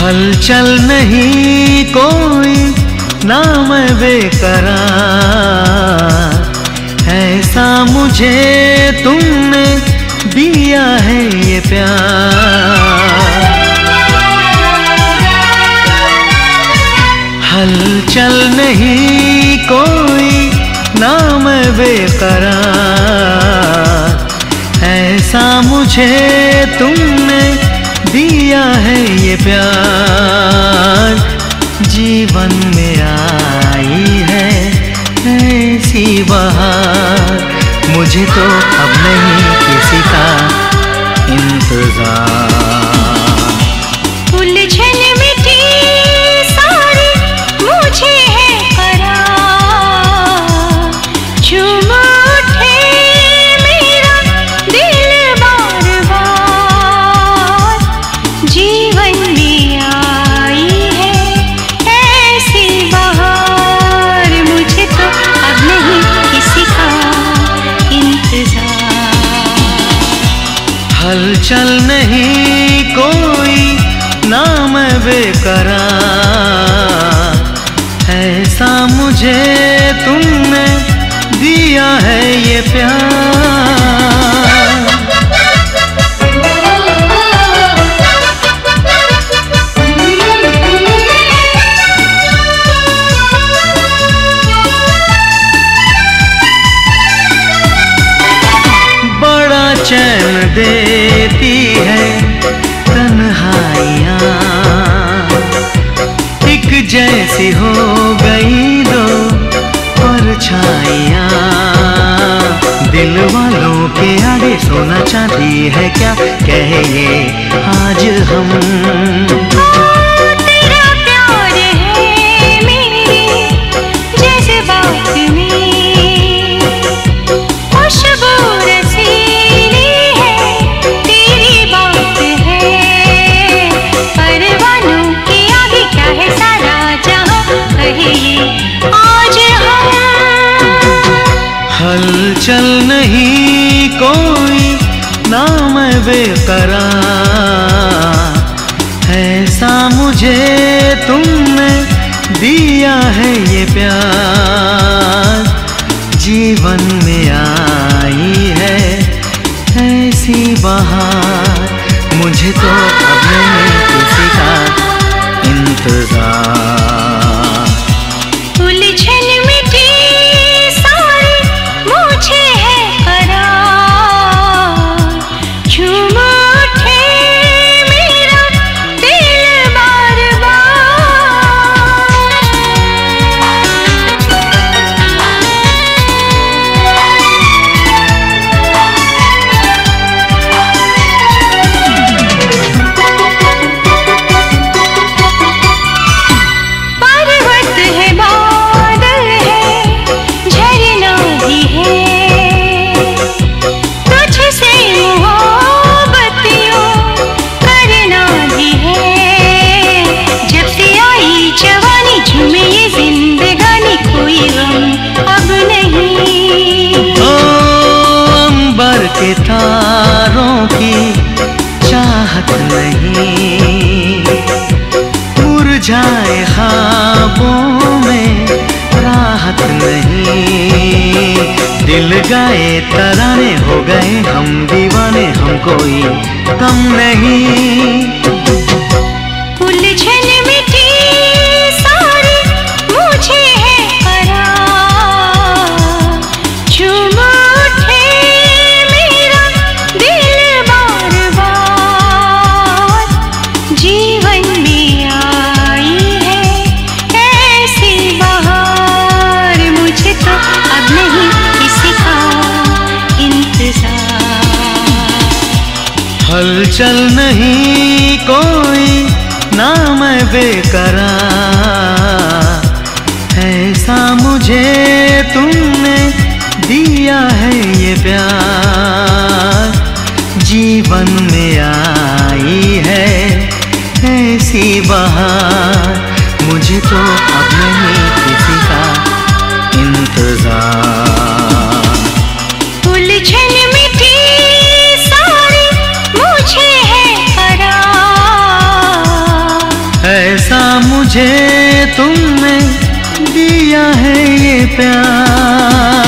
हलचल नहीं कोई ना मैं बेकरार, ऐसा मुझे तुमने दिया है ये प्यार। हलचल नहीं कोई ना मैं बेकरार, ऐसा मुझे तुमने दिया है ये प्यार। जीवन में आई है ऐसी बहार, मुझे तो अब नहीं किसी का इंतजार। उलझन मिटी सारी मुझे है करार, झूम उठे मेरा दिल बार बार। जीवन में आई है ऐसी बहार, मुझे तो अब नहीं किसी का इंतजार। हलचल नहीं कोई ना मैं बेकरार, ऐसा मुझे तुमने दिया है ये प्यार। बड़ा चैन देती है तन्हाइयाँ, एक जैसी हो गई दो परछाइयाँ। दिल वालों के आगे सोना चांदी है क्या कहे ये आज हम। तेरा प्यार है मेरे जज्बात में, खुशबू रसीली है तेरी बात है। परवानों के आगे क्या है सारा जहां, कहे ये आज हम। हलचल नहीं कोई ना मैं बेकरार, ऐसा मुझे तुमने दिया है ये प्यार। जीवन में आई है ऐसी बहार, मुझे तो अब नहीं किसी का इंतजार। उलझन मिटी सारी मुझे है करार, झूम उठे मेरा दिल बार पर्वत है बादल है झरना भी है, तुझसे मोहब्बतियों करना भी है। जब से आई जवानी झूमे ये जिंदगानी, कोई गम अब नहीं। ओ अंबर के तारों की चाहत नहीं, मुरझाए ख्वाबों में राहत नहीं। दिल गाए तराने हो गए हम दीवाने, हम कोई कम नहीं। उलझन मिटी सारी मुझे है करार, झूम उठे मेरा दिल बार बार। जीवन में आई है ऐसी बहार, मुझे तो अब नहीं किसी का इंतजार। हलचल नहीं कोई ना मैं बेकरार, ऐसा मुझे तुमने दिया है ये प्यार। जीवन में आई है ऐसी बहार, मुझे तो अब नहीं किसी का इंतजार। उलझन मिटी सारी मुझे है करार, तुमने दिया है ये प्यार।